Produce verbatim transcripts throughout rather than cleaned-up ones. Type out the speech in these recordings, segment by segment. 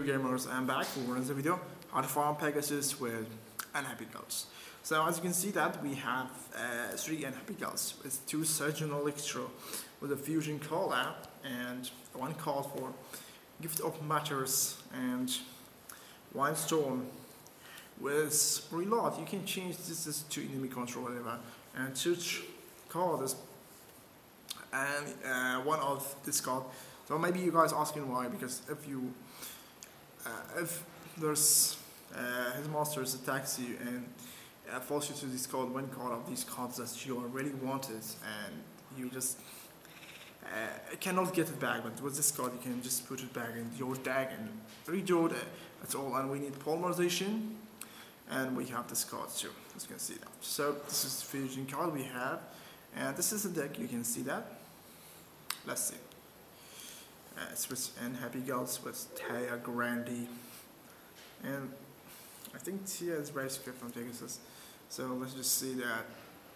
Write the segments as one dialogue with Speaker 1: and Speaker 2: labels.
Speaker 1: Gamers, I'm back for another video how to farm Pegasus with unhappy girls. So as you can see that we have uh, three unhappy girls with two Surgeon Electro with a fusion collab and one call for Gift of Matters and Wildstorm with reload. You can change this to enemy control whatever and switch cards and uh, one of this card. So maybe you guys asking why, because if you uh, if there's uh, his masters attacks you and uh, force you to discard one card of these cards that you already wanted and you just uh, cannot get it back, but with this card you can just put it back in your deck and redraw it. That's all. And we need polymerization and we have this card too, as you can see that. So this is the fusion card we have, and this is the deck. You can see that. Let's see. Uh, it's with Unhappy Girls with Taya Grande, and I think Tia is very script from Pegasus. So let's just see that.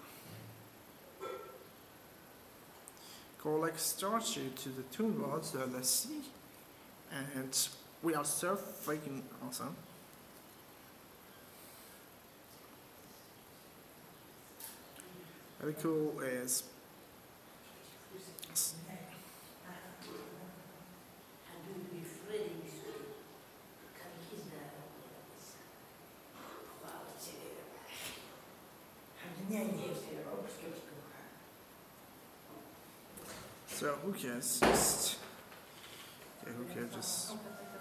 Speaker 1: Collect starts you to the Toon World, so let's see. And we are so freaking awesome. Very cool is so who cares? Just okay, who cares? Just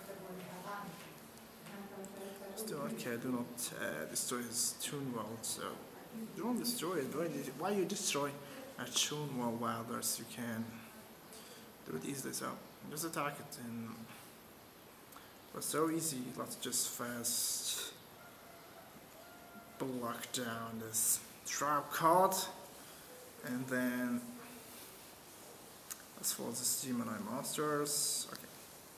Speaker 1: still okay. Do not uh, destroy his Toon World. So don't destroy it. Why you destroy a Toon World Wilders? You can do it easily. So just attack it, and it was so easy. Let's just fast block down this trap card, and then as for the Gemini monsters, okay.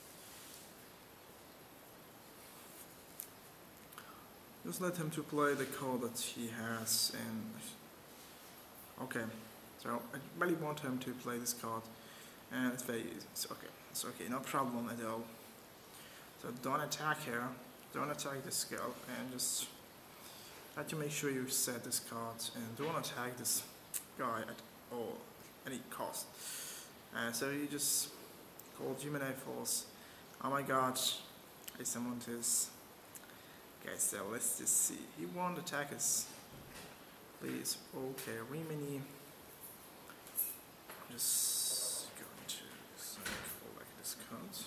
Speaker 1: Just let him to play the card that he has, and okay. So I really want him to play this card, and it's very easy. It's okay. It's okay. No problem at all. So don't attack here. Don't attack this girl, and just try to make sure you set this card, and don't attack this guy at all, any cost. Uh, so you just call Gemini Force. Oh my god, I summoned this. Okay, so let's just see. He won't attack us. Please. Okay, Rimini. I'm just going to collect this card.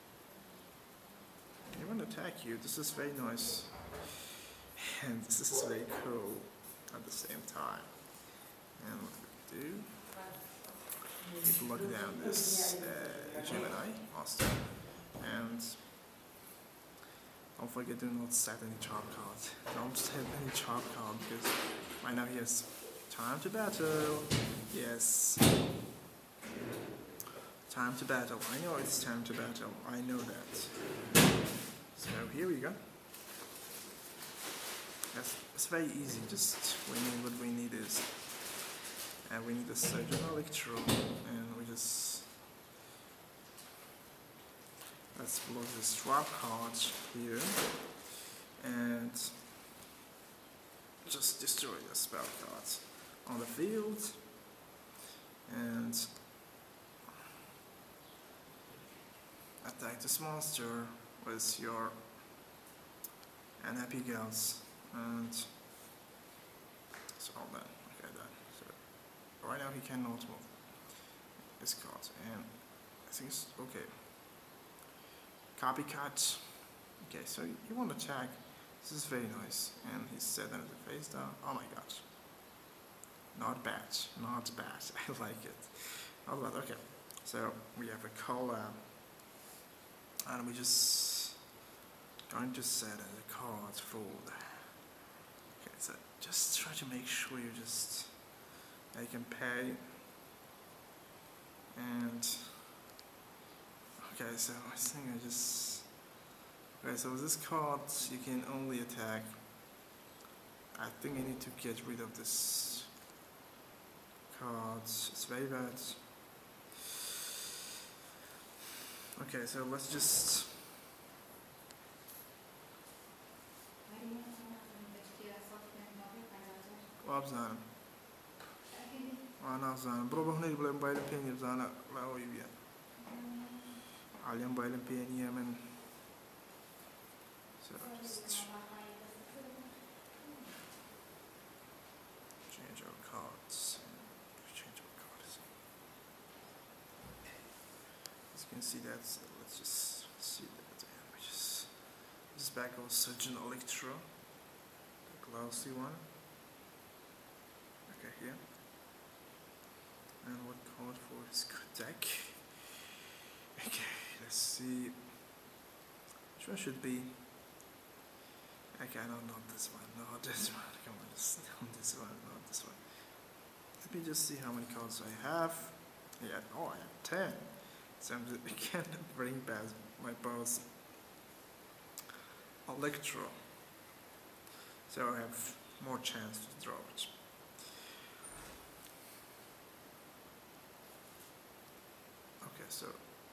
Speaker 1: He won't attack you. This is very nice. And this is very cool at the same time. And what we do, we block down this uh, Gemini monster, and don't forget, do not set any trap card. Don't set any trap card, because right now he has time to battle. Yes, time to battle. I know it's time to battle. I know that. So here we go. That's, it's very easy. Just we need what we need is, and we need a Surgeon Electro, and we just let's block this trap card here and just destroy the spell cards on the field, and attack this monster with your Unhappy Girls, and it's all done. Okay, done. So right now he cannot move this card, and I think it's okay. Copycat. Okay, so you want to attack. This is very nice, and he's set under the face down. Oh my god. Not bad. Not bad. I like it. Not bad. Okay. So we have a collab, and we just going to set a card for the. Okay, so just try to make sure you just uh, you can pay, and okay, so I think I just okay, so with this card you can only attack. I think I need to get rid of this card. It's very bad. Okay, so let's just بزانم أنا زانم برو بهني بلا موبايل بيني بزانا لا هو يبيع على موبايل بيني من so just change our cards change our cards as you can see that so let's just see that and we just this back of Surgeon Electro the glossy one okay here and what card for his deck. Okay, let's see. Which one should be? Okay, no, not this one, not this one. Come on, just not this one, not this one. Let me just see how many cards I have. Yeah, oh, I have ten. So I'm just, I can't bring back my boss Electro. So I have more chance to draw it. Okay, so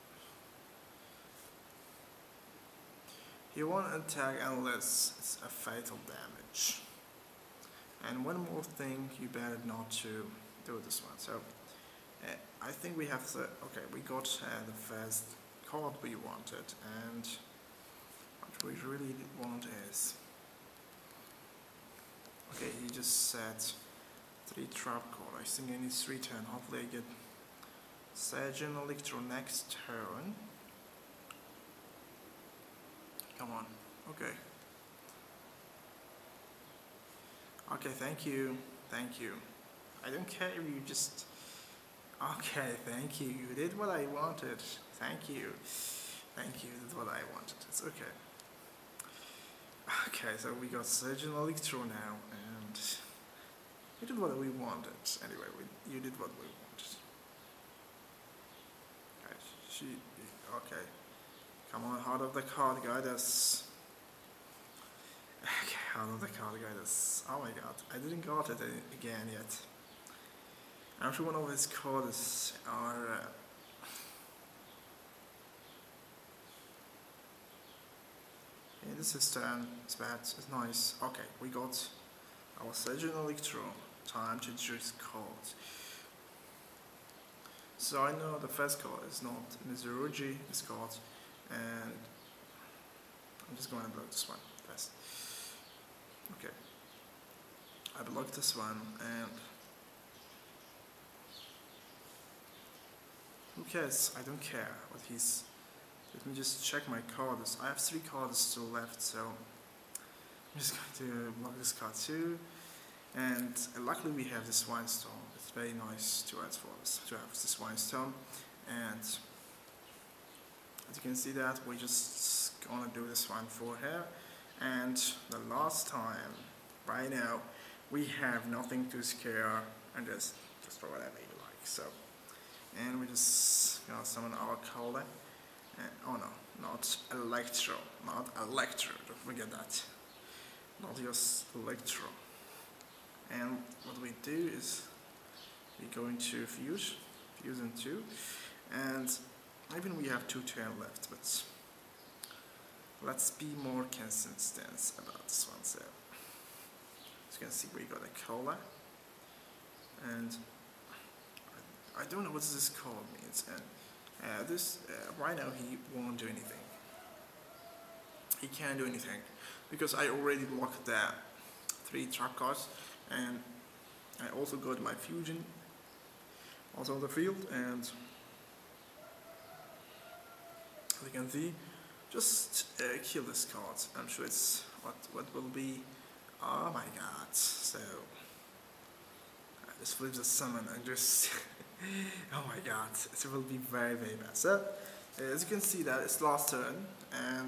Speaker 1: he won't attack unless it's a fatal damage. And one more thing, you better not to do this one. So uh, I think we have the okay. We got uh, the first card we wanted, and what we really want is okay. He just said three trap card. I think I need three turn. Hopefully I get Surgeon Electro next turn. Come on. Okay. Okay, thank you. Thank you. I don't care if you just... Okay, thank you. You did what I wanted. Thank you. Thank you. You did what I wanted. It's okay. Okay, so we got Surgeon Electro now, and you did what we wanted. Anyway, we, you did what we wanted. Okay, she... Okay. Come on, out of the card, guide us. Okay, out of the card, guide us. Oh my god, I didn't got it again yet. I'm sure one of his cards are... Uh, yeah, this is turn, it's bad, it's nice. Okay, we got our Surgeon Electro. Time to choose cards. So I know the first card is not Mizurugi, this card. And I'm just going to block this one first. Okay, I blocked this one, and who cares? I don't care what he's. Let me just check my cards. I have three cards still left, so I'm just going to block this card too. And luckily we have this Swine Storm. It's very nice to add for us to have this Swine Storm, and as you can see that we're just gonna do this one for her. And the last time, right now, we have nothing to scare and just just throw whatever you like. So, and we just gonna summon our color. And, oh no, not Electro, not Electro. Don't forget that. Not just Electro. And what we do is we're going to fuse, fuse in two, and even we have two turn left, but let's be more consistent about this one. So, as you can see, we got a cola, and I, I don't know what this call means. And uh, this uh, right now he won't do anything. He can't do anything because I already blocked the three trap cards, and I also got my fusion also on the field, and as you can see, just uh, kill this card. I'm sure it's what what will be. Oh my god! So I just flip the summon and just oh my god! It will be very very bad. So uh, as you can see that it's last turn, and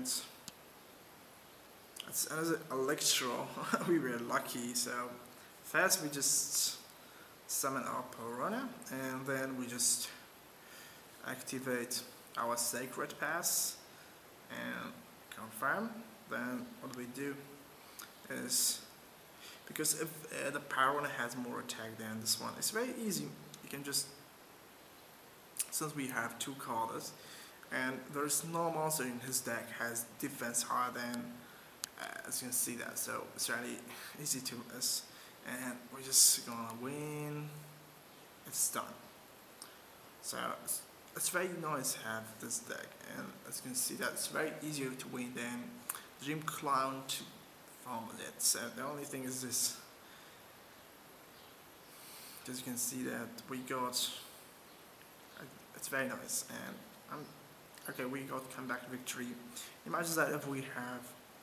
Speaker 1: it's another Electro. We were lucky. So first we just summon our Piranha, and then we just activate our Sacred Pass and confirm. Then what we do is, because if uh, the Piranha has more attack than this one, it's very easy. You can just, since we have two colors and there's no monster in his deck has defense higher than, uh, as you can see that, so it's really easy to miss. and we're just gonna win. It's done. So it's, it's very nice to have this deck, and as you can see that it's very easier to win than Dream Clown to farm it. So the only thing is this. As you can see that we got, it's very nice, and I'm okay. We got comeback victory. Imagine that if we have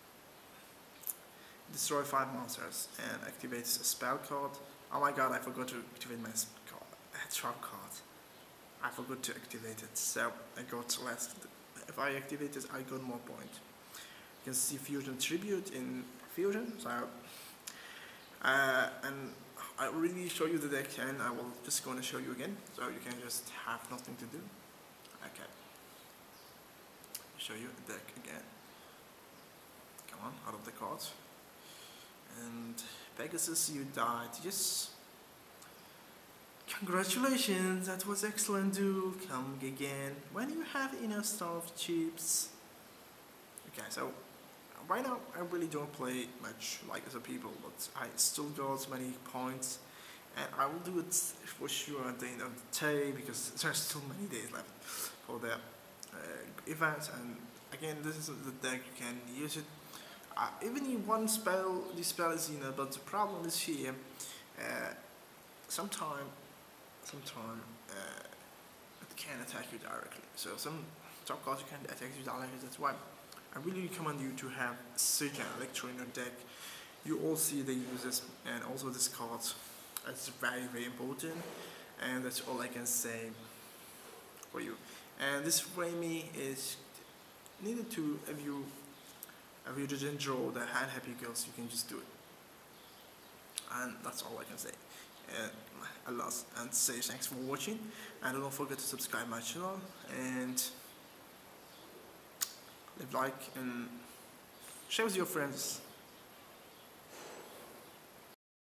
Speaker 1: destroy five monsters and activates a spell card. Oh my god, I forgot to activate my card, a trap card. I forgot to activate it, so I got less. If I activate it, I got more points. You can see Fusion Tribute in Fusion, so uh, and I really show you the deck, and I will just going to show you again, so you can just have nothing to do. Okay, show you the deck again. Come on, out of the cards. And Pegasus, you died. Yes. Congratulations, that was excellent, dude. Come again when you have enough stuff chips. Okay, so right now I really don't play much like other people, but I still got many points, and I will do it for sure at the end of the day because there's still many days left for the uh, event. And again, this is the deck, you can use it uh, even in one spell. This spell is you know, but the problem is here. Uh, sometime, sometime uh, it can attack you directly. So some top cards can attack you directly. That's why I really recommend you to have Surge and Electro in your deck. You all see the uses, and also this card. It's very very important, and that's all I can say for you. And this Remy is needed to, if you if you didn't draw the hand happy girls, you can just do it. And that's all I can say. And I lost and say thanks for watching, and don't forget to subscribe my channel and leave like and share with your friends.